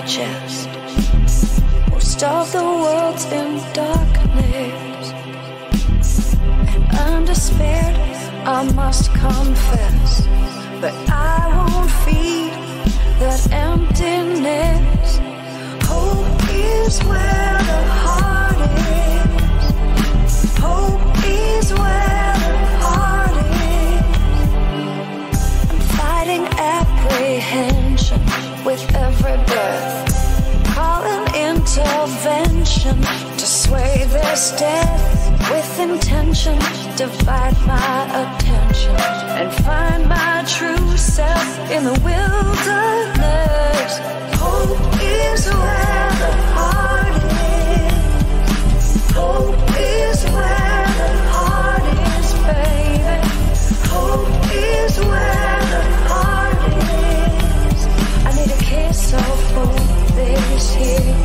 chest. Most of the world's in darkness, and undespaired I must confess, but I won't feed that emptiness. Hope is where the heart is. Hope is where the heart is. I'm fighting apprehension with every breath, calling intervention to sway this death. With intention, divide my attention and find my true self in the wilderness. Hope is where the heart is. Hope is where the heart is, baby. Hope is where the heart is. I need a kiss of hope this here.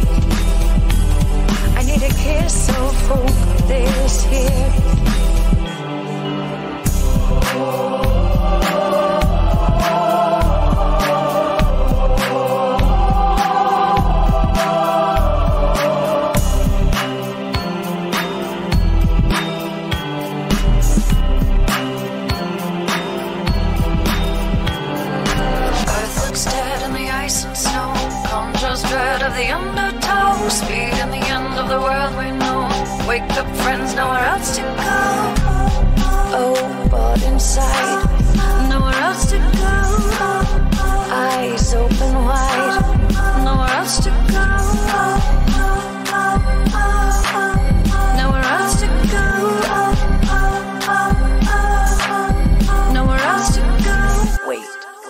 I need a kiss of hope this here. Earth looks dead in the ice and snow. Conjures dread of the undertow. Speed in the end of the world we know. Wake up friends, nowhere else to go. Oh, but inside, nowhere else to go. Eyes open wide, nowhere else to go. Nowhere else to go. Nowhere else to go. Wait.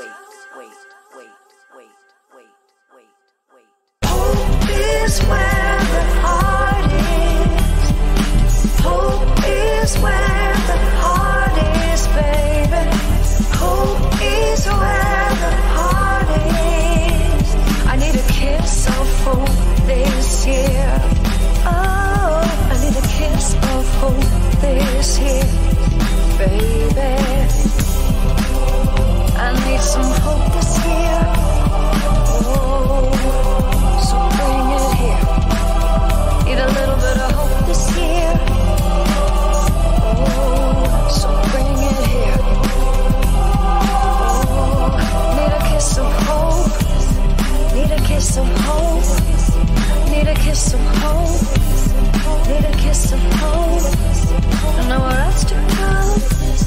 Hope is where the heart is. Hope is where the heart is, baby. Hope is where the heart is. I need a kiss of hope this year. Oh, I need a kiss of hope this year, baby. I need some hope this year. Oh, so bring it here. Need a little bit of hope this year. Oh, so bring it here. Oh, need a kiss of hope. Need a kiss of hope. Need a kiss of hope. Need a kiss of hope. Nowhere else to go.